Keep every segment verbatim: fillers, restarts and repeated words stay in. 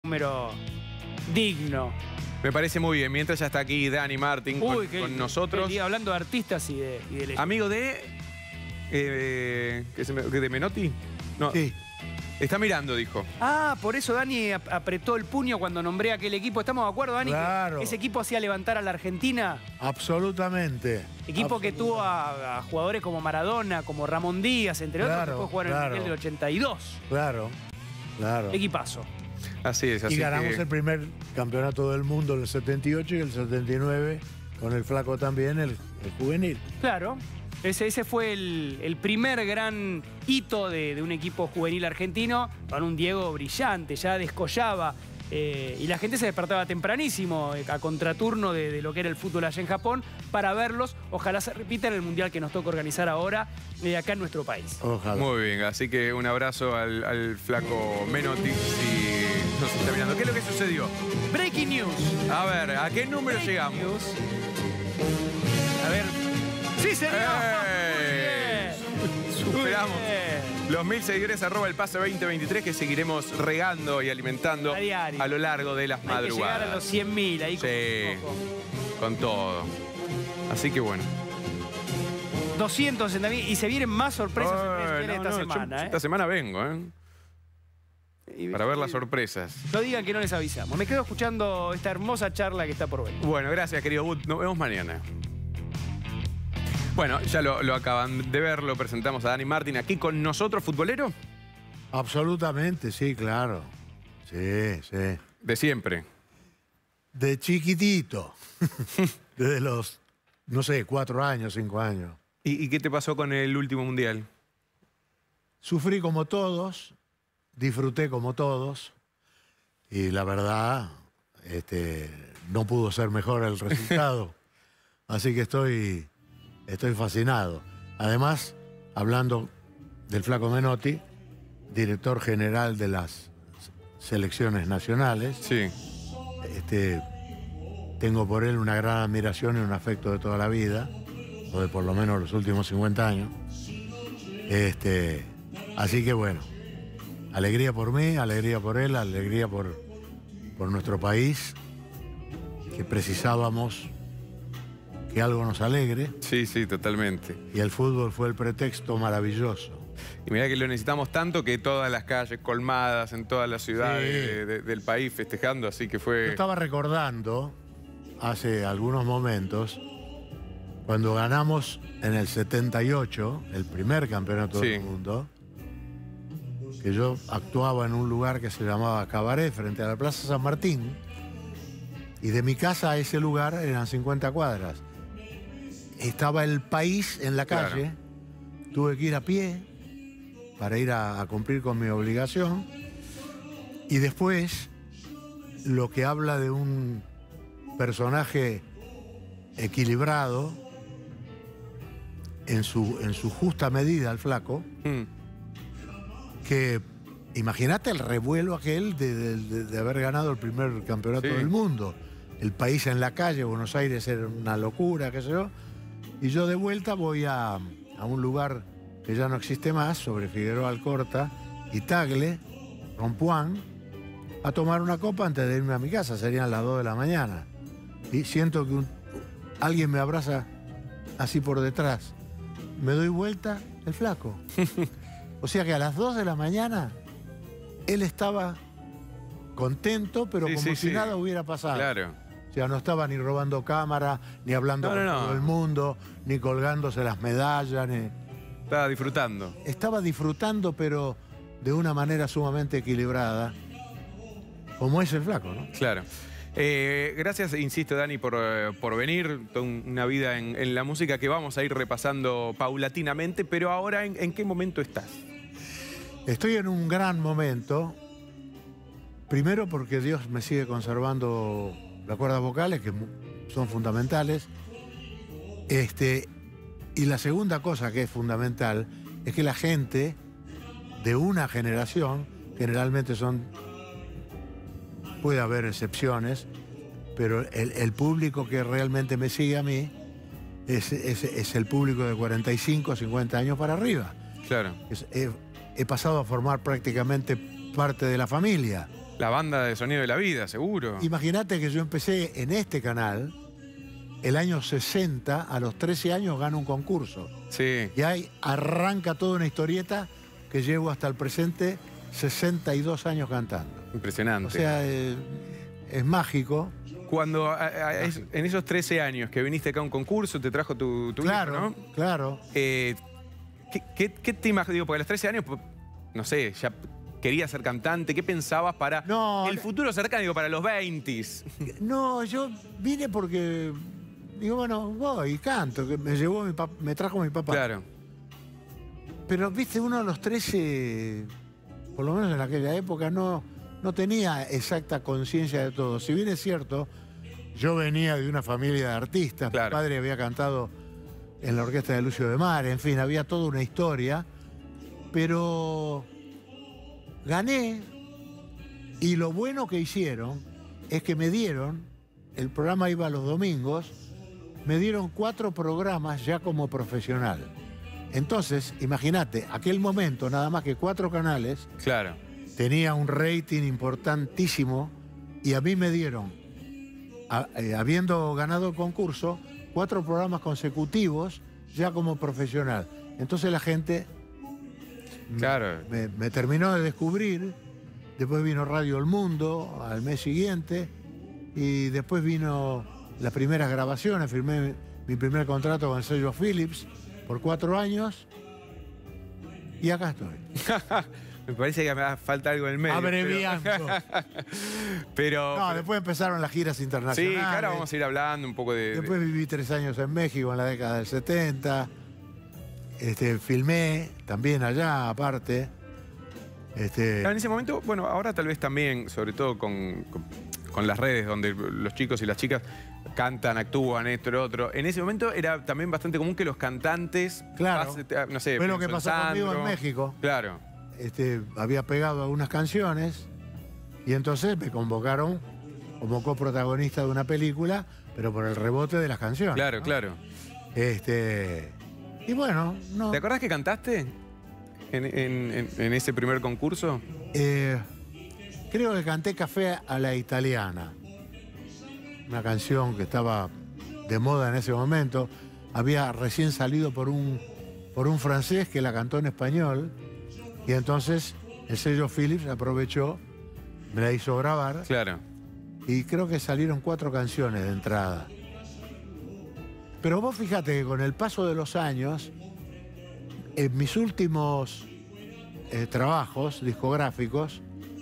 número digno. Me parece muy bien. Mientras ya está aquí Dani Martín Uy, con, qué, con nosotros. qué, hablando de artistas y de, y de leyendas. Amigo de... Eh, ¿qué se me- ¿De Menotti? No. Sí. Está mirando, dijo. Ah, por eso Dani ap- apretó el puño cuando nombré a aquel equipo. ¿Estamos de acuerdo, Dani? Claro. Que ese equipo hacía levantar a la Argentina. Absolutamente. Equipo que Absolutamente. tuvo a, a jugadores como Maradona, como Ramón Díaz, entre otros, Claro, que fue jugar en claro. el Mundial del ochenta y dos. Claro, claro. Equipazo. Así es, así Y ganamos que... el primer campeonato del mundo en el setenta y ocho y el setenta y nueve, con el flaco también, el, el juvenil. Claro. Ese, ese fue el, el primer gran hito de, de un equipo juvenil argentino, con un Diego brillante, ya descollaba. Eh, y la gente se despertaba tempranísimo, eh, a contraturno de, de lo que era el fútbol allá en Japón, para verlos. Ojalá se repita en el Mundial que nos toca organizar ahora, eh, acá en nuestro país. Ojalá. Muy bien, así que un abrazo al, al flaco Menotti si nos está mirando. ¿Qué es lo que sucedió? Breaking news. A ver, ¿a qué número Breaking llegamos? news. A ver. ¡Sí, señor! ¡Eh! Superamos Muy bien. los mil seguidores arroba el pase veinte veintitrés que seguiremos regando y alimentando A diario. a lo largo de las Hay que llegar a madrugadas. los cien mil ahí con Sí. ojo. Con todo. Así que bueno. doscientos sesenta mil y se vienen más sorpresas en Ay, redes sociales no, esta no, semana. yo ¿eh? Esta semana vengo, ¿eh? Y- Para ver las sorpresas. No digan que no les avisamos. Me quedo escuchando esta hermosa charla que está por venir. Bueno, gracias, querido Bud. Nos vemos mañana. Bueno, ya lo, lo acaban de ver, lo presentamos a Dani Martín aquí con nosotros, futbolero, Absolutamente, sí, claro. Sí, sí. de siempre. De chiquitito. Desde los, no sé, cuatro años, cinco años. ¿Y, y qué te pasó con el último mundial? Sufrí como todos, disfruté como todos, y la verdad, este, no pudo ser mejor el resultado. Así que estoy, estoy fascinado. Además, hablando del flaco Menotti, director general de las selecciones nacionales, Sí. este, tengo por él una gran admiración y un afecto de toda la vida, o de por lo menos los últimos cincuenta años. Este, así que bueno, alegría por mí, alegría por él, alegría por, por nuestro país, que precisábamos que algo nos alegre, Sí, sí, totalmente. y el fútbol fue el pretexto maravilloso. Y mirá que lo necesitamos tanto que todas las calles colmadas en todas las ciudades Sí. de- de- del país festejando, así que Yo fue... estaba recordando hace algunos momentos cuando ganamos en el setenta y ocho el primer campeonato Sí. del mundo, que yo actuaba en un lugar que se llamaba Cabaret frente a la Plaza San Martín, y de mi casa a ese lugar eran cincuenta cuadras. Estaba el país en la Claro. calle, tuve que ir a pie para ir a, a cumplir con mi obligación, y después lo que habla de un personaje equilibrado en su, en su justa medida, el flaco, Mm. que imagínate el revuelo aquel de, de- de- de haber ganado el primer campeonato Sí. del mundo. El país en la calle, Buenos Aires era una locura, qué sé yo. Y yo de vuelta voy a, a un lugar que ya no existe más, sobre Figueroa Alcorta y Tagle, Rompuán, a tomar una copa antes de irme a mi casa, serían las dos de la mañana. Y siento que un- alguien me abraza así por detrás. Me doy vuelta, el flaco. O sea que a las dos de la mañana él estaba contento, pero Sí, como sí, si sí. nada hubiera pasado. Claro. O sea, no estaba ni robando cámara, ni hablando No, con no, no. todo el mundo, ni colgándose las medallas, ni... Estaba disfrutando. Estaba disfrutando, pero de una manera sumamente equilibrada, como es el flaco, ¿no? Claro. Eh, gracias, insisto, Dani, por, eh, por venir. Toda un- una vida en, en la música que vamos a ir repasando paulatinamente, pero ahora, ¿en, en qué momento estás? Estoy en un gran momento, primero porque Dios me sigue conservando las cuerdas vocales, que mu- son fundamentales, este, y la segunda cosa que es fundamental es que la gente de una generación, generalmente son, puede haber excepciones, pero el, el público que realmente me sigue a mí es, es- es el público de cuarenta y cinco, cincuenta años para arriba. Claro. Es- he, he pasado a formar prácticamente parte de la familia. La banda de Sonido de la Vida, seguro. Imagínate que yo empecé en este canal, el año sesenta, a los trece años gano un concurso. Sí. Y ahí arranca toda una historieta que llevo hasta el presente sesenta y dos años cantando. Impresionante. O sea, eh, es mágico. Cuando a, a, es, en esos trece años que viniste acá a un concurso, te trajo tu, tu Claro, hijo, ¿no? claro. Eh, ¿qué, qué, ¿Qué te imaginas? Digo, porque a los trece años, no sé, ya querías ser cantante. ¿Qué pensabas para No, el futuro cercano, digo, para los veinte? No, yo vine porque, digo, bueno, voy, canto, que me llevó mi papá, me trajo mi papá. Claro. Pero, viste, uno a los trece, por lo menos en aquella época, no, no tenía exacta conciencia de todo. Si bien es cierto, yo venía de una familia de artistas, Claro. Mi padre había cantado en la orquesta de Lucio de Mar, en fin, había toda una historia, pero gané y lo bueno que hicieron es que me dieron, el programa iba los domingos, me dieron cuatro programas ya como profesional. Entonces, imagínate, aquel momento, nada más que cuatro canales, Claro. tenía un rating importantísimo y a mí me dieron, a- eh, habiendo ganado el concurso, cuatro programas consecutivos ya como profesional. Entonces la gente me- Claro. me, me terminó de descubrir, después vino Radio El Mundo al mes siguiente y después vino las primeras grabaciones, firmé mi primer contrato con el sello Philips por cuatro años y acá estoy. Me parece que me falta algo en el medio. Abreviando. Pero, pero- No, pero- después empezaron las giras sí, internacionales. claro, vamos a ir hablando un poco de... de- Después viví tres años en México en la década del setenta. Este, filmé también allá, aparte. Este, Claro, en ese momento, bueno, ahora tal vez también, sobre todo con, con, con las redes, donde los chicos y las chicas cantan, actúan, esto, lo otro. En ese momento era también bastante común que los cantantes... Claro. pas- no sé, Fue lo que pienso en pasó conmigo en Sandro. México. Claro. este, había pegado algunas canciones y entonces me convocaron como coprotagonista de una película, pero por el rebote de las canciones. Claro, ¿no? claro. Este, y bueno, no. ¿Te acordás que cantaste en, en- en- en ese primer concurso? Eh, creo que canté Café a la Italiana, una canción que estaba de moda en ese momento. Había recién salido por un, por un francés que la cantó en español y entonces el sello Philips aprovechó, me la hizo grabar Claro. y creo que salieron cuatro canciones de entrada. Pero vos fíjate que con el paso de los años, en mis últimos eh, trabajos discográficos,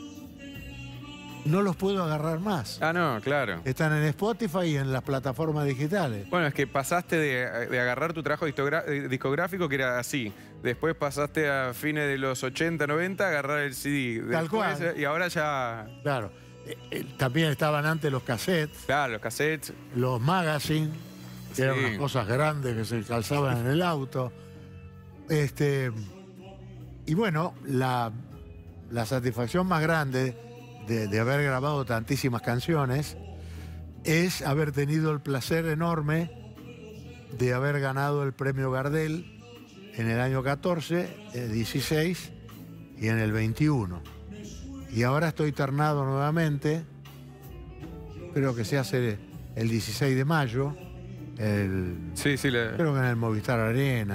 no los puedo agarrar más. Ah, no, claro. Están en Spotify y en las plataformas digitales. Bueno, es que pasaste de, de agarrar tu trabajo discogra- eh, discográfico, que era así. Después pasaste a fines de los ochenta, noventa a agarrar el C D. Tal Después, cual. eh, Y ahora ya... Claro. Eh, eh, también estaban antes los cassettes, Claro, los cassettes. los magazines, que eran Sí. unas cosas grandes que se calzaban en el auto. Este, y bueno, la, la satisfacción más grande de, de haber grabado tantísimas canciones es haber tenido el placer enorme de haber ganado el premio Gardel en el año catorce, eh, dieciséis y en el veintiuno. Y ahora estoy ternado nuevamente, creo que se hace el dieciséis de mayo, el, Sí, sí. la- creo que en el Movistar Arena,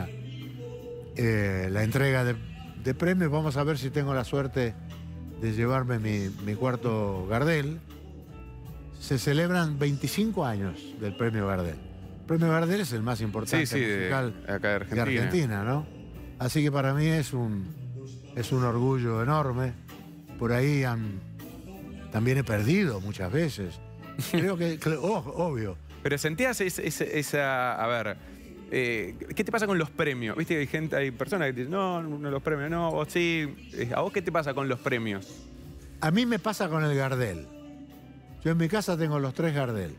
eh, la entrega de, de premios. Vamos a ver si tengo la suerte de llevarme mi, mi cuarto Gardel. Se celebran veinticinco años del premio Gardel. El premio Gardel es el más importante Sí, sí, de- musical acá de Argentina. de Argentina, ¿no? Así que para mí es un, es un orgullo enorme. Por ahí han, también he perdido muchas veces. Creo que, cl- oh, obvio. Pero sentías es- es- esa... A ver, eh, ¿qué te pasa con los premios? Viste que hay gente, hay personas que te dicen, no, no, los premios no, o sí. Eh, ¿A vos qué te pasa con los premios? A mí me pasa con el Gardel. Yo en mi casa tengo los tres Gardel.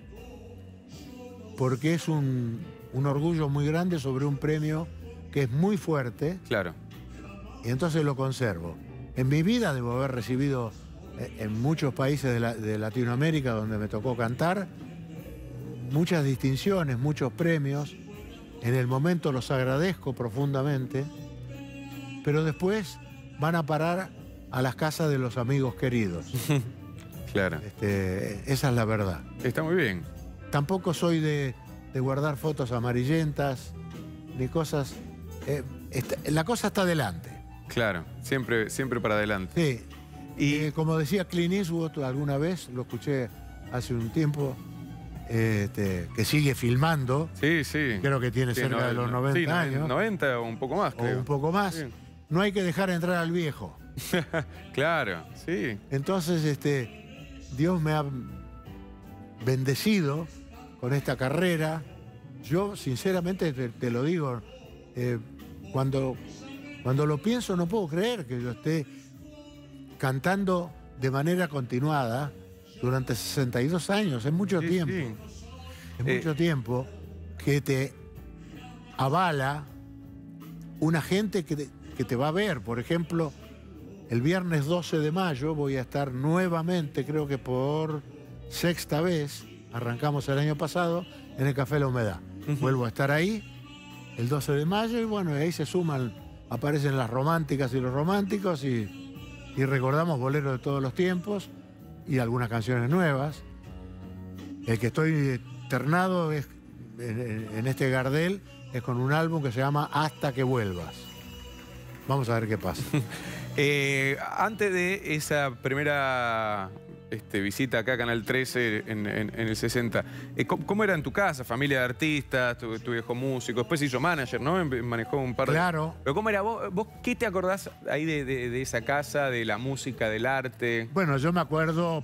Porque es un, un orgullo muy grande sobre un premio que es muy fuerte Claro. y entonces lo conservo. En mi vida debo haber recibido eh, en muchos países de, la- de Latinoamérica donde me tocó cantar muchas distinciones, muchos premios. En el momento los agradezco profundamente, pero después van a parar a las casas de los amigos queridos. Claro. Este, esa es la verdad. Está muy bien. Tampoco soy de, de guardar fotos amarillentas ni cosas. Eh, está- la cosa está adelante. Claro, siempre, siempre para adelante. Sí. Y Eh, como decía Clint Eastwood alguna vez, lo escuché hace un tiempo, este, que sigue filmando, sí, sí. creo que tiene Sí, cerca no, de los no, noventa sí, no, años, noventa o un poco más, o creo. un poco más. Sí. No hay que dejar entrar al viejo. Claro, sí. Entonces, este, Dios me ha bendecido con esta carrera. Yo, sinceramente, te, te lo digo, eh, cuando, cuando lo pienso no puedo creer que yo esté cantando de manera continuada durante sesenta y dos años. Es mucho Sí, tiempo. sí. Es Eh, mucho tiempo que te avala una gente que te, que te va a ver. Por ejemplo, el viernes doce de mayo voy a estar nuevamente, creo que por sexta vez, arrancamos el año pasado, en el Café La Humedad. Ujú. Vuelvo a estar ahí el doce de mayo y bueno, ahí se suman, aparecen las románticas y los románticos y, y recordamos boleros de todos los tiempos y algunas canciones nuevas. El que estoy ternado es, en, en este Gardel es con un álbum que se llama Hasta que vuelvas. Vamos a ver qué pasa. Eh, antes de esa primera este, visita acá a Canal trece en, en- en el sesenta, eh, ¿cómo, cómo era en tu casa? Familia de artistas, tu, tu viejo músico, después se hizo manager, ¿no? Em- Manejó un par de... Claro. Pero ¿cómo era vos? ¿Vos qué te acordás ahí de, de- de esa casa, de la música, del arte? Bueno, yo me acuerdo,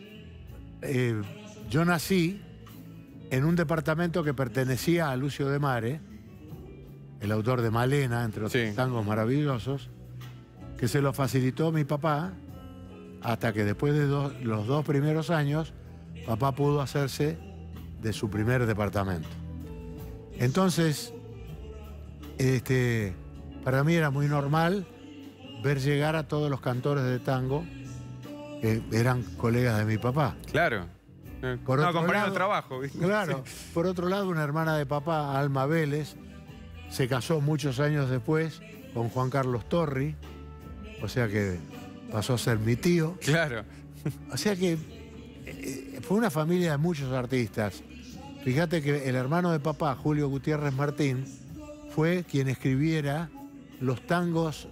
eh, yo nací en un departamento que pertenecía a Lucio de Mare, el autor de Malena, entre otros Sí. tangos maravillosos, que se lo facilitó mi papá, hasta que después de dos- los dos primeros años, papá pudo hacerse de su primer departamento. Entonces, este, para mí era muy normal ver llegar a todos los cantores de tango que eran colegas de mi papá. Claro. Eh, Por no, otro compañero lado- de trabajo. ¿viste? Claro. Por otro lado, una hermana de papá, Alma Vélez, se casó muchos años después con Juan Carlos Torri, o sea que pasó a ser mi tío. Sí, claro. O sea que eh, fue una familia de muchos artistas. Fíjate que el hermano de papá, Julio Gutiérrez Martín, fue quien escribiera los tangos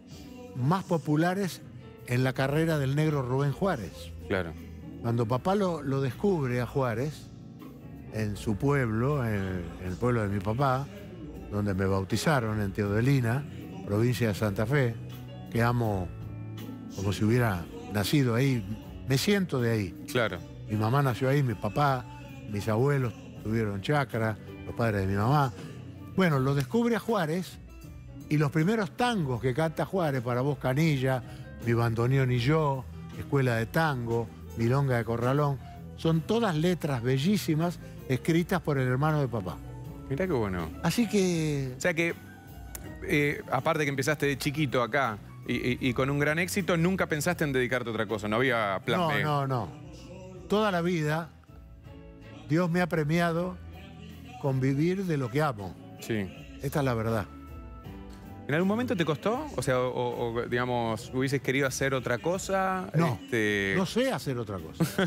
más populares en la carrera del negro Rubén Juárez. Claro. Cuando papá lo, lo descubre a Juárez, en su pueblo, en el, en el pueblo de mi papá, donde me bautizaron, en Teodelina, provincia de Santa Fe, que amo como si hubiera nacido ahí, me siento de ahí. Claro. Mi mamá nació ahí, mi papá, mis abuelos tuvieron chacra, los padres de mi mamá. Bueno, lo descubre a Juárez y los primeros tangos que canta Juárez, Para vos Canilla, Mi bandoneón y yo, Escuela de Tango, Milonga de Corralón, son todas letras bellísimas escritas por el hermano de papá. Mirá qué bueno. Así que, O sea que, eh, aparte que empezaste de chiquito acá y, y- y con un gran éxito, nunca pensaste en dedicarte a otra cosa, no había plan no, B. no, no. Toda la vida Dios me ha premiado con vivir de lo que amo. Sí. Esta es la verdad. ¿En algún momento te costó? O sea, o, o, digamos, hubieses querido hacer otra cosa. No, Este, no sé hacer otra cosa.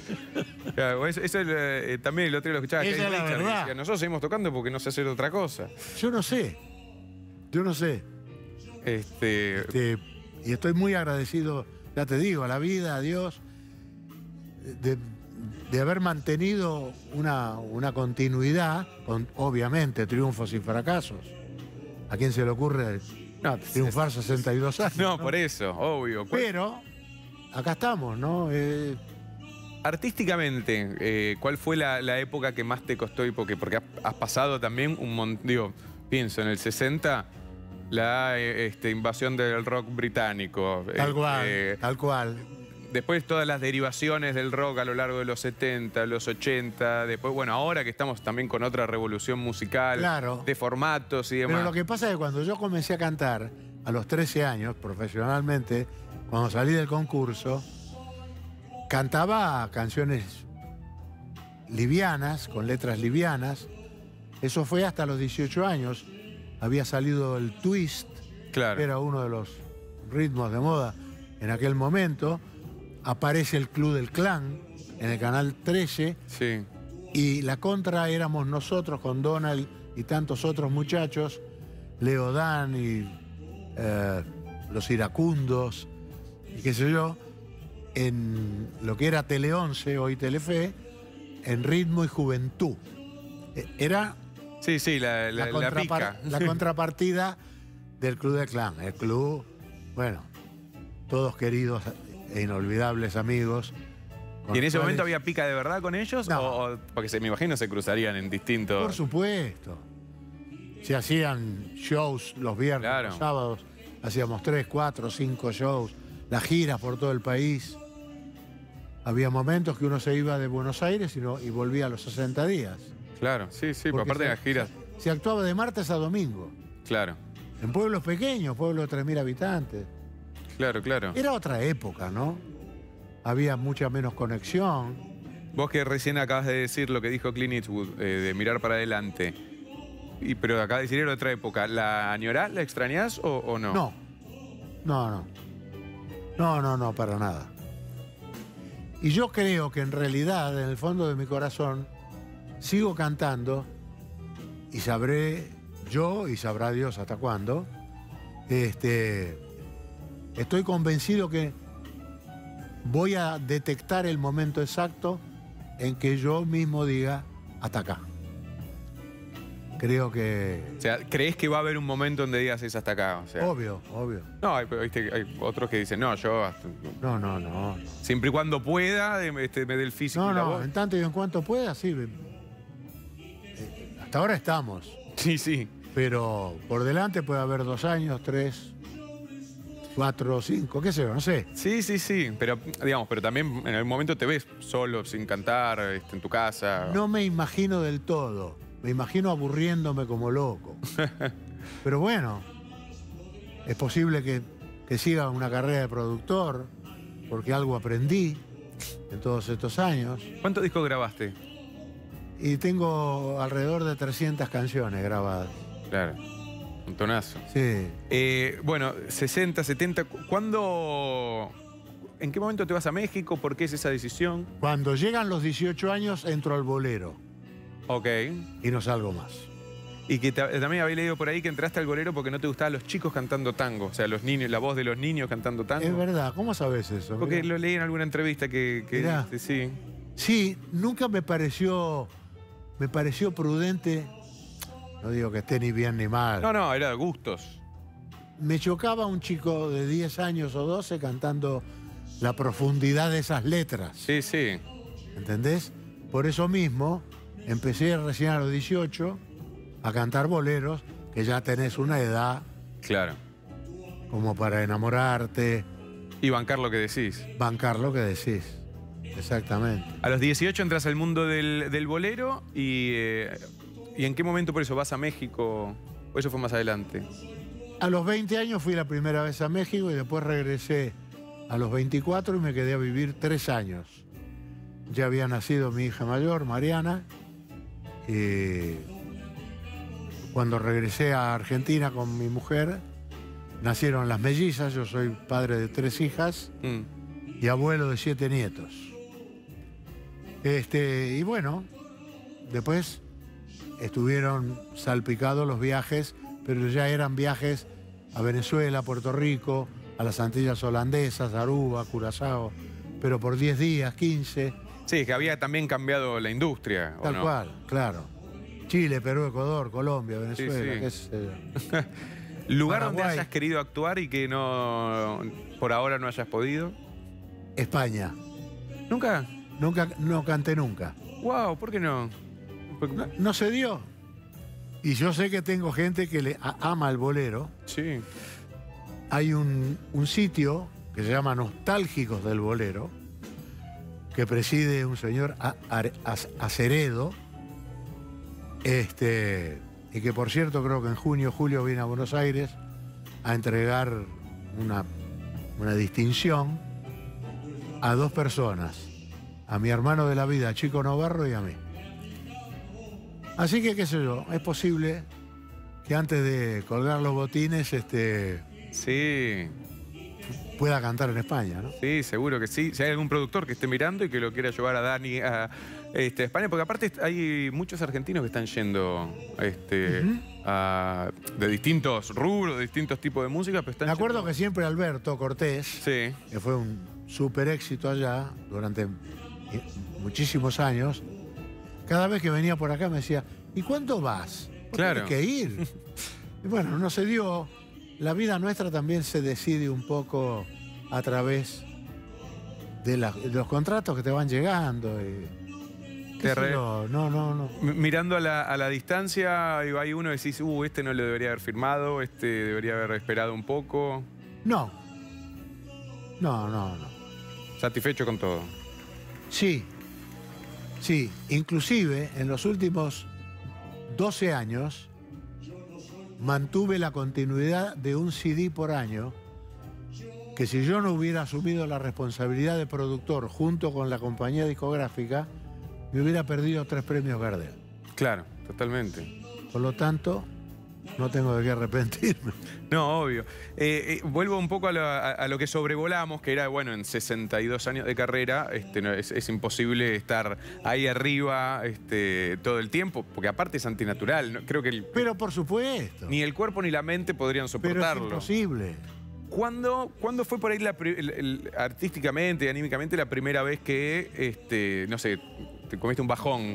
claro, eso, eso, eh, también el otro día lo escuchaba. Esa Keith es la Richards, que verdad. decía, nosotros seguimos tocando porque no sé hacer otra cosa. Yo no sé. Yo no sé. Este, Este, y estoy muy agradecido, ya te digo, a la vida, a Dios, de, de haber mantenido una, una continuidad, con obviamente triunfos y fracasos. ¿A quién se le ocurre no, triunfar sesenta y dos años? no, por eso, obvio. ¿Cuál- Pero acá estamos, ¿no? Eh, Artísticamente, eh, ¿cuál fue la, la época que más te costó? Y porque, porque has, has pasado también un montón, digo, pienso, en el sesenta, la eh, este, invasión del rock británico. tal cual, eh, tal cual. Después todas las derivaciones del rock a lo largo de los setenta, los ochenta, después, bueno, ahora que estamos también con otra revolución musical, Claro. de formatos y demás. Pero lo que pasa es que cuando yo comencé a cantar, a los trece años, profesionalmente, cuando salí del concurso, cantaba canciones livianas, con letras livianas. Eso fue hasta los dieciocho años. Había salido el twist, Claro. que era uno de los ritmos de moda en aquel momento. aparece el Club del Clan en el canal trece. Sí. Y la contra éramos nosotros con Donald y tantos otros muchachos, Leo Dan y eh, los iracundos, y qué sé yo, en lo que era Tele once, hoy Telefe, en Ritmo y Juventud. Eh, Era Sí, sí, la, la, la, la contrapar- pica. la contrapartida del Club del Clan. El club, bueno, todos queridos e inolvidables amigos. con ¿Y en los ese momento cuales- había pica de verdad con ellos? No. O, o- porque se, me imagino se cruzarían en distintos... Por supuesto. Se hacían shows los viernes, Claro. los sábados. Hacíamos tres, cuatro, cinco shows. Las giras por todo el país. Había momentos que uno se iba de Buenos Aires y, no- y volvía a los sesenta días. Claro, sí, sí, por Porque aparte de se- las giras. Se, se actuaba de martes a domingo. Claro, En pueblos pequeños, pueblos de tres mil habitantes. claro, claro. Era otra época, ¿no? Había mucha menos conexión. Vos que recién acabas de decir lo que dijo Clint Eastwood, eh, de mirar para adelante. Y, pero acabas de decir era otra época. ¿La añorás, la extrañás o, o no? No. No, no. No, no, no, para nada. Y yo creo que en realidad, en el fondo de mi corazón, sigo cantando y sabré yo y sabrá Dios hasta cuándo. Este, estoy convencido que voy a detectar el momento exacto en que yo mismo diga hasta acá. Creo que... O sea, ¿crees que va a haber un momento donde digas es hasta acá? O sea, Obvio, obvio. no, hay, viste, hay otros que dicen, no, yo hasta- No, no, no. siempre y cuando pueda, eh, este, me dé el físico No, y la no, voz. en tanto y en cuanto pueda, sí. Eh, Hasta ahora estamos, Sí, sí. pero por delante puede haber dos años, tres, cuatro, cinco, qué sé yo, no sé. Sí, sí, sí. Pero, digamos, pero también en algún momento te ves solo, sin cantar, este, en tu casa. No me imagino del todo. Me imagino aburriéndome como loco. Pero bueno, es posible que, que siga una carrera de productor, porque algo aprendí en todos estos años. ¿Cuántos discos grabaste? Y tengo alrededor de trescientas canciones grabadas. Claro, un tonazo. Sí. Eh, bueno, sesenta, setenta, ¿cuándo, en qué momento te vas a México? ¿Por qué es esa decisión? Cuando llegan los dieciocho años, entro al bolero Ok. y no salgo más. Y que ta- también había leído por ahí que entraste al bolero porque no te gustaban los chicos cantando tango. O sea, los niños, la voz de los niños cantando tango. Es verdad, ¿cómo sabes eso? Porque Mirá. lo leí en alguna entrevista que, que Mirá. dice, sí. Sí, nunca me pareció, me pareció prudente, no digo que esté ni bien ni mal. No, no, era de gustos. Me chocaba un chico de diez años o doce cantando la profundidad de esas letras, Sí, sí. ¿entendés? Por eso mismo empecé recién a los dieciocho a cantar boleros, que ya tenés una edad Claro. como para enamorarte, Y bancar lo que decís. bancar lo que decís. Exactamente. A los dieciocho entras al mundo del, del bolero y, eh, y ¿en qué momento por eso vas a México? ¿O eso fue más adelante? A los veinte años fui la primera vez a México y después regresé a los veinticuatro y me quedé a vivir tres años. Ya había nacido mi hija mayor, Mariana, y cuando regresé a Argentina con mi mujer, nacieron las mellizas, yo soy padre de tres hijas Mm. y abuelo de siete nietos. Este, y bueno, después estuvieron salpicados los viajes, pero ya eran viajes a Venezuela, Puerto Rico, a las Antillas Holandesas, Aruba, Curazao, pero por diez días, quince, Sí, es que había también cambiado la industria, ¿o tal no? cual, claro. Chile, Perú, Ecuador, Colombia, Venezuela, sí. qué sé yo. ¿Lugar donde Paraguay. hayas querido actuar y que no por ahora no hayas podido? España. ¿Nunca? Nunca, no canté nunca. Wow, ¿por qué no? Porque- No, no se dio. Y yo sé que tengo gente que le a- ama el bolero. Sí. Hay un, un sitio que se llama Nostálgicos del Bolero, que preside un señor A- Are- As- Aceredo, este, y que por cierto creo que en junio julio viene a Buenos Aires a entregar una, una distinción a dos personas, a mi hermano de la vida, Chico Novarro, y a mí. Así que, qué sé yo, es posible que antes de colgar los botines, este, Sí. pueda cantar en España, ¿no? Sí, seguro que sí. Si hay algún productor que esté mirando y que lo quiera llevar a Dani a, este, a España, porque aparte hay muchos argentinos que están yendo este, Uh-huh. a, de distintos rubros, de distintos tipos de música, pero están Me acuerdo yendo... que siempre Alberto Cortés, Sí, que fue un súper éxito allá durante muchísimos años, cada vez que venía por acá me decía, ¿y cuándo vas? Vos claro. tenés que ir. Y bueno, no se dio. La vida nuestra también se decide un poco a través de, la- de los contratos que te van llegando. Y, qué Te sé re- yo, no, no, no. M- Mirando a la, a la distancia, hay uno que decís, uh, este no lo debería haber firmado, este debería haber esperado un poco. No. No, no, no. Satisfecho con todo. Sí, sí. Inclusive en los últimos doce años mantuve la continuidad de un C D por año que si yo no hubiera asumido la responsabilidad de productor junto con la compañía discográfica, me hubiera perdido tres premios Gardel. Claro, totalmente. Por lo tanto, no tengo de qué arrepentirme. No, obvio. Eh, eh, vuelvo un poco a lo, a- a lo que sobrevolamos, que era, bueno, en sesenta y dos años de carrera, este, no, es, es imposible estar ahí arriba este, todo el tiempo, porque aparte es antinatural. ¿no? Creo que el- Pero por supuesto. ni el cuerpo ni la mente podrían Pero es soportarlo. imposible. ¿Cuándo, cuándo fue por ahí la pri- el- el- artísticamente y anímicamente la primera vez que, este, no sé, te comiste un bajón?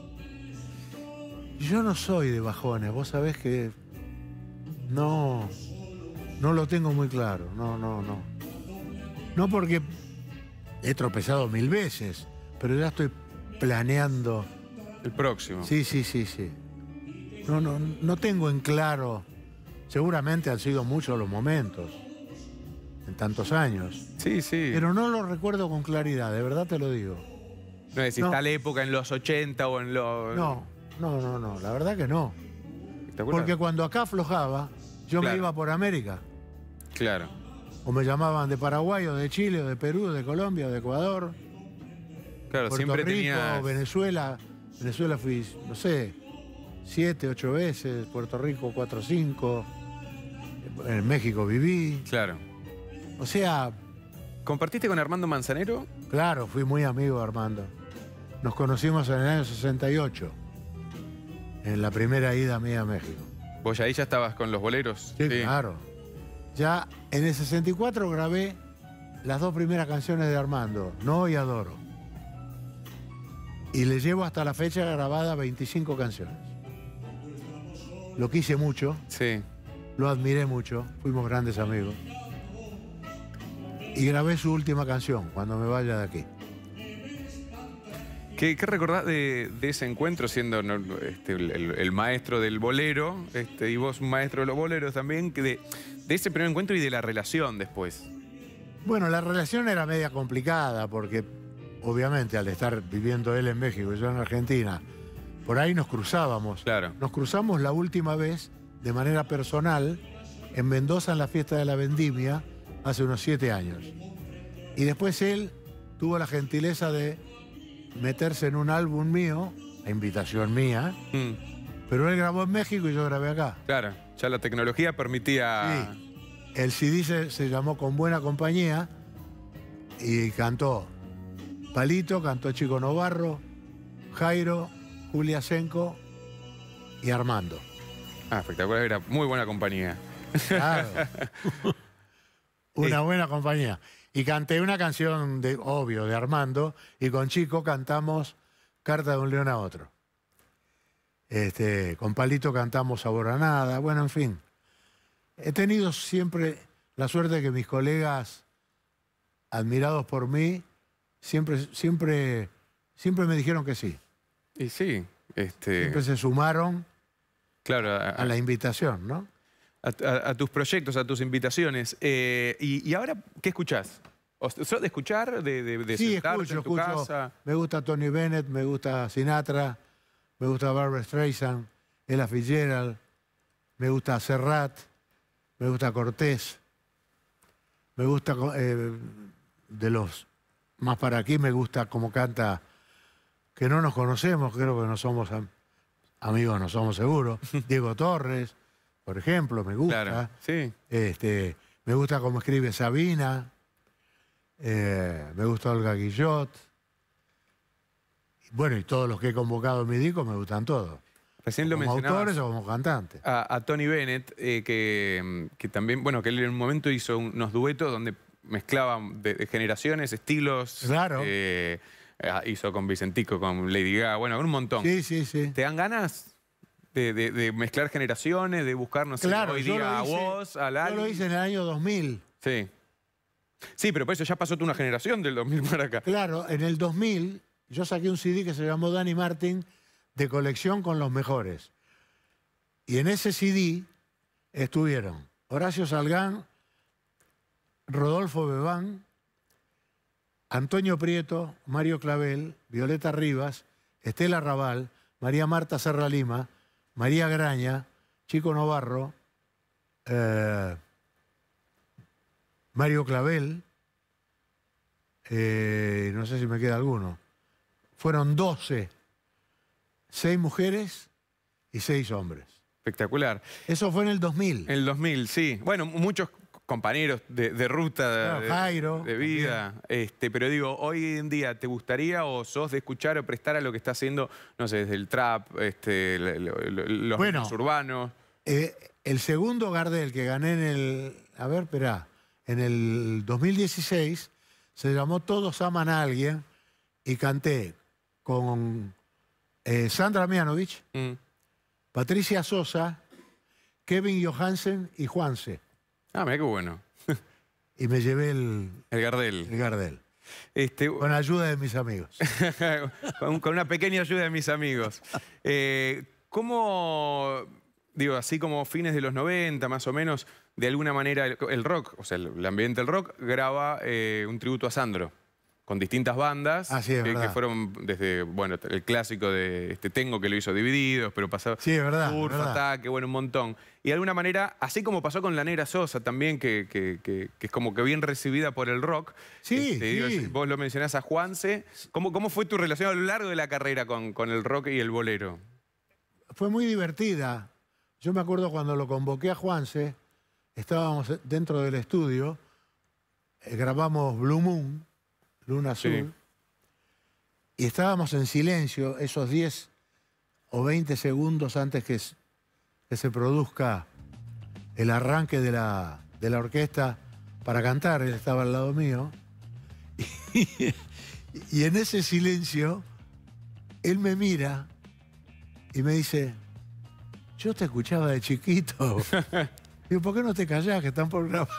Yo no soy de bajones, vos sabés que no, no lo tengo muy claro, no, no, no. No porque he tropezado mil veces, pero ya estoy planeando. El próximo. Sí, sí, sí, sí. No, no, no tengo en claro, seguramente han sido muchos los momentos, en tantos años, Sí, sí. pero no lo recuerdo con claridad, de verdad te lo digo. no es si no. está la época en los ochenta o en los... No, no, no, no, la verdad que no. ¿Te acuerdas? Porque cuando acá aflojaba, yo Claro. me iba por América. Claro. O me llamaban de Paraguay, o de Chile, o de Perú, o de Colombia, o de Ecuador, Claro, Puerto siempre Rico, tenías... Venezuela. Venezuela fui, no sé, siete, ocho veces. Puerto Rico, cuatro, cinco. En México viví. Claro. O sea, ¿Compartiste con Armando Manzanero? claro, fui muy amigo de Armando. Nos conocimos en el año sesenta y ocho, en la primera ida mía a México. Vos ya ahí ya estabas con los boleros. Sí, claro. Ya en el sesenta y cuatro grabé las dos primeras canciones de Armando, No y Adoro. Y le llevo hasta la fecha grabada veinticinco canciones. Lo quise mucho, Sí. lo admiré mucho, fuimos grandes amigos. Y grabé su última canción, Cuando me vaya de aquí. ¿Qué, qué recordás de, de ese encuentro siendo no, este, el, el- el maestro del bolero este, y vos un maestro de los boleros también? Que de, de ese primer encuentro y de la relación después. Bueno, la relación era media complicada porque obviamente al estar viviendo él en México y yo en Argentina, por ahí nos cruzábamos. Claro. Nos cruzamos la última vez de manera personal en Mendoza en la fiesta de la vendimia hace unos siete años. Y después él tuvo la gentileza de meterse en un álbum mío, a invitación mía, Mm, pero él grabó en México y yo grabé acá. claro, ya la tecnología permitía... Sí. El C D se, se llamó Con Buena Compañía y cantó Palito, cantó Chico Novarro, Jairo, Julia Senco y Armando. Ah, espectacular, era muy buena compañía. Claro. Una buena compañía. Y canté una canción, de, obvio, de Armando, y con Chico cantamos Carta de un león a otro. Este, con Palito cantamos Sabor a Nada, bueno, en fin. He tenido siempre la suerte de que mis colegas, admirados por mí, siempre, siempre, siempre me dijeron que sí. Y sí, este, Siempre se sumaron claro, a, a la invitación, ¿no? a- a- a tus proyectos, a tus invitaciones. Eh, y, y ahora, ¿qué escuchás? O- ¿Sos de escuchar? ¿De, de, de Sí, sentarte escucho, en tu escucho. casa? Me gusta Tony Bennett, me gusta Sinatra, me gusta Barbra Streisand, Ella Fitzgerald, me gusta Serrat, me gusta Cortés, me gusta, eh, de los más para aquí, me gusta como canta, que no nos conocemos, creo que no somos am- amigos, no somos seguros, Diego Torres, por ejemplo, me gusta. Claro, sí. Este, Me gusta cómo escribe Sabina. Eh, me gusta Olga Guillot. Bueno, y todos los que he convocado en mi disco me gustan todos. Recién lo como mencionabas. autores o como cantantes. A, a Tony Bennett, eh, que, que también, bueno, que él en un momento hizo unos duetos donde mezclaban de, de generaciones, estilos. Claro. Eh, hizo con Vicentico, con Lady Gaga, bueno, un montón. Sí, sí, sí. ¿Te dan ganas de, de, de mezclar generaciones, de buscar, no sé, Claro, hoy yo día lo a hice- vos, a Yo Lali? lo hice en el año dos mil. Sí. Sí, pero por eso ya pasó toda una generación del dos mil para acá. Claro, en el dos mil yo saqué un C D que se llamó Danny Martin de colección con los mejores. Y en ese C D estuvieron Horacio Salgán, Rodolfo Bebán, Antonio Prieto, Mario Clavel, Violeta Rivas, Estela Raval, María Marta Serra Lima, María Graña, Chico Novarro, eh, Mario Clavel, eh, no sé si me queda alguno. Fueron doce, seis mujeres y seis hombres. Espectacular. Eso fue en el dos mil. En el dos mil, sí. Bueno, muchos compañeros de, de ruta, de, Claro, Jairo, de vida. Este, pero digo, hoy en día, ¿te gustaría o sos de escuchar o prestar a lo que está haciendo, no sé, desde el trap, este, lo- lo- lo- los Bueno. ritmos urbanos? Eh, el segundo Gardel que gané en el... A ver, espera. En el dos mil dieciséis se llamó Todos aman a alguien y canté con eh, Sandra Mianovich, Mm. Patricia Sosa, Kevin Johansen y Juanse. Ah, mira qué bueno. Y me llevé el, El Gardel. el Gardel. Este, Con ayuda de mis amigos. con, con una pequeña ayuda de mis amigos. Eh, ¿Cómo, digo, así como fines de los noventa, más o menos, de alguna manera el, el rock, o sea, el, el ambiente del rock, graba eh, un tributo a Sandro? Con distintas bandas Ah, sí, es eh, que verdad. fueron desde, bueno, el clásico de este Tengo, que lo hizo Divididos, pero pasó Sí, es verdad, Surf, es verdad. Ataque, bueno, un montón. Y de alguna manera, así como pasó con la Negra Sosa también, que, que- que- que es como que bien recibida por el rock. Sí, Este, digo, sí. vos lo mencionás a Juanse. ¿Cómo, cómo fue tu relación a lo largo de la carrera con, con el rock y el bolero? Fue muy divertida. Yo me acuerdo cuando lo convoqué a Juanse, estábamos dentro del estudio, eh, grabamos Blue Moon, Luna Azul, Sí. y estábamos en silencio esos diez o veinte segundos antes que, s- que se produzca el arranque de la, de la orquesta para cantar. Él estaba al lado mío. Y, y en ese silencio, él me mira y me dice, yo te escuchaba de chiquito. Digo, ¿por qué no te callás que están por grabar?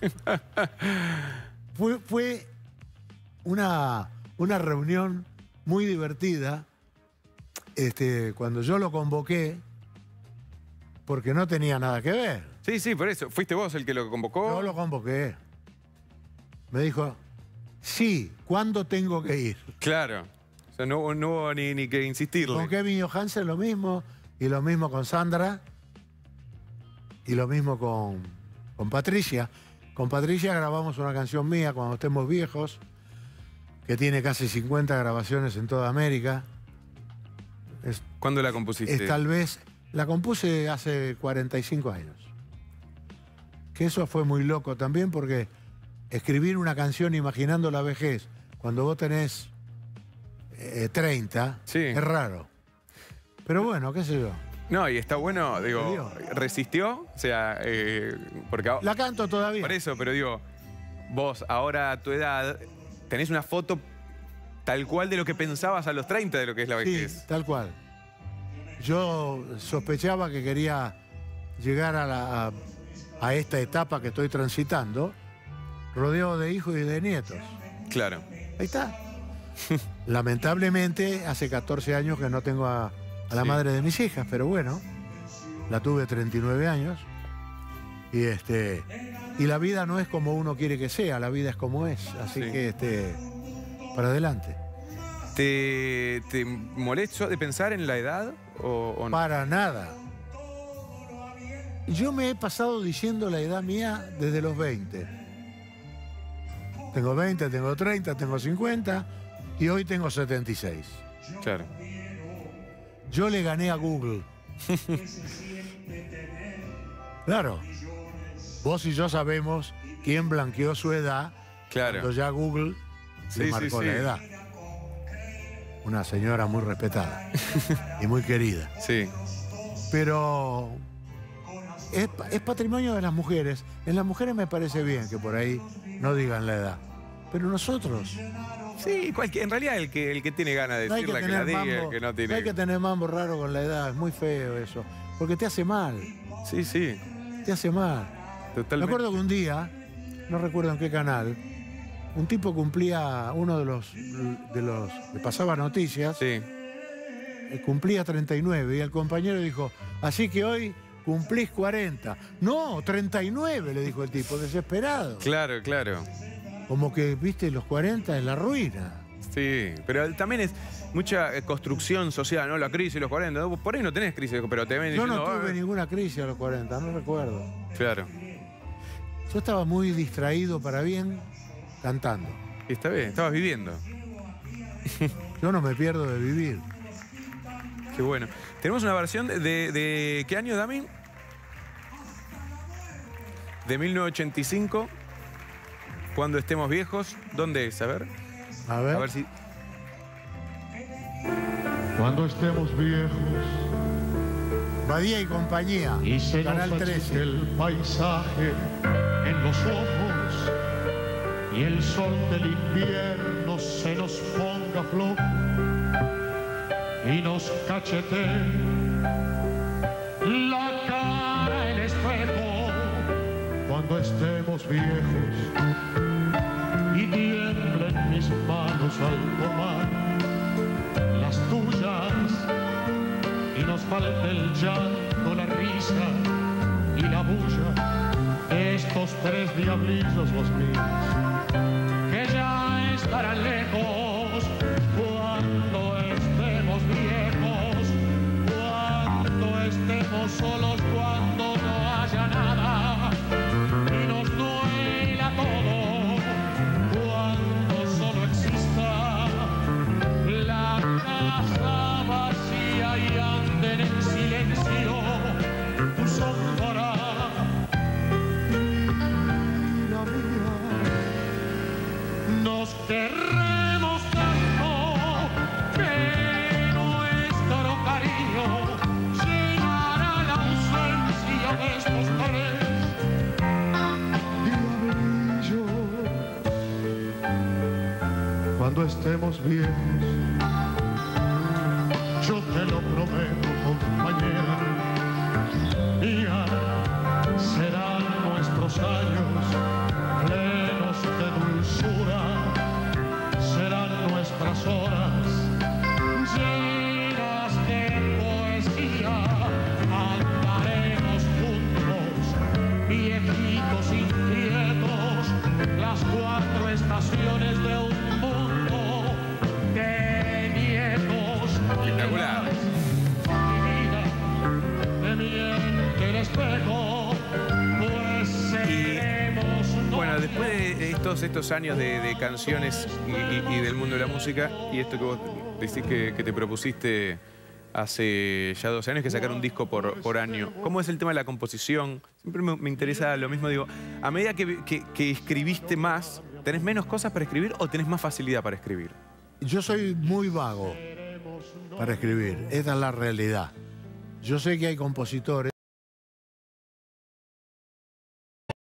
fue fue una, una reunión muy divertida. Este, cuando yo lo convoqué, porque no tenía nada que ver. Sí, sí, por eso. ¿Fuiste vos el que lo convocó? Yo lo convoqué. Me dijo, sí, ¿cuándo tengo que ir? Claro. O sea, no, no hubo ni, ni que insistirle. Con Kevin Johansen lo mismo, y lo mismo con Sandra, y lo mismo con, con Patricia. Con Patricia grabamos una canción mía, Cuando estemos viejos, que tiene casi cincuenta grabaciones en toda América. Es, ¿Cuándo la compusiste? es tal vez, la compuse hace cuarenta y cinco años. Que eso fue muy loco también porque escribir una canción imaginando la vejez cuando vos tenés eh, treinta Sí. es raro. Pero bueno, qué sé yo. No, y está bueno, digo, Dios. ¿resistió? O sea, eh, porque a- La canto todavía. por eso, pero digo, vos ahora a tu edad tenés una foto tal cual de lo que pensabas a los treinta de lo que es la Sí, vejez. tal cual. Yo sospechaba que quería llegar a, la- a- a esta etapa que estoy transitando, rodeado de hijos y de nietos. Claro. Ahí está. Lamentablemente, hace catorce años que no tengo a, a la Sí. madre de mis hijas, pero bueno, la tuve treinta y nueve años. Y este y la vida no es como uno quiere que sea, la vida es como es. Así Sí. que este para adelante. ¿Te, te molestó de pensar en la edad o, o no? Para nada. Yo me he pasado diciendo la edad mía desde los veinte. Tengo veinte, tengo treinta, tengo cincuenta y hoy tengo setenta y seis. Claro. Yo le gané a Google. Claro. Vos y yo sabemos quién blanqueó su edad Claro. cuando ya Google le Sí, marcó sí, la sí. edad. Una señora muy respetada y muy querida. Sí. Pero es, es patrimonio de las mujeres. En las mujeres me parece bien que por ahí no digan la edad. Pero nosotros Sí, cualquier, en realidad el que, el que tiene ganas de no hay que decirla, que, la tener diga, mambo, que no tiene... no hay que tener mambo raro con la edad. Es muy feo eso. Porque te hace mal. Sí, sí, Te hace mal. Me totalmente. acuerdo que un día, no recuerdo en qué canal, un tipo cumplía, uno de los, de los que pasaba noticias, Sí. eh, cumplía treinta y nueve y el compañero dijo, así que hoy cumplís cuarenta. No, treinta y nueve, le dijo el tipo, desesperado. Claro, claro. Como que, viste, los cuarenta es la ruina. Sí, pero también es mucha eh, construcción social, ¿no? La crisis, los cuarenta. ¿no? Por ahí no tenés crisis, pero te ven Yo no diciendo... tuve "Ah, ninguna crisis a los cuarenta, no recuerdo. Claro. Yo estaba muy distraído para bien cantando. Y está bien, estabas viviendo. Yo no me pierdo de vivir. Qué bueno. Tenemos una versión de... de, de- ¿qué año, Dami? De mil novecientos ochenta y cinco. Cuando estemos viejos. ¿Dónde es? A ver. A ver. A ver si... Cuando estemos viejos Badía y compañía, y se Canal nos achique trece. el paisaje en los ojos y el sol del invierno se nos ponga flojo y nos cachetee la cara el espejo. Cuando estemos viejos y tiemblen mis manos al tomar las tuyas y nos falte el llanto, la risa y la bulla de estos tres diablillos los míos, que ya estarán lejos cuando estemos viejos, cuando estemos solos, cuando no haya nada y nos duela todo, cuando solo exista la casa vacía y anden en silencio tu sombra y la mía. Nos querremos tanto que nuestro cariño llenará la ausencia de estos tres diablillos. Cuando estemos viejos, yo te lo prometo, compañera mía, serán nuestros años plenos de dulzura, serán nuestras horas llenas de poesía, andaremos juntos, viejitos inquietos, las cuatro estaciones de un mundo de nietos. Espectacular. Mi vida, de miente el espejo, pues seremos Bueno, novios. después de estos, estos años de, de canciones y, y- y del mundo de la música, y esto que vos decís que, que te propusiste hace ya doce años, que sacar un disco por, por año, ¿cómo es el tema de la composición? Siempre me, me interesa lo mismo, digo, a medida que, que- que escribiste más, ¿tenés menos cosas para escribir o tenés más facilidad para escribir? Yo soy muy vago para escribir, esta es la realidad. Yo sé que hay compositores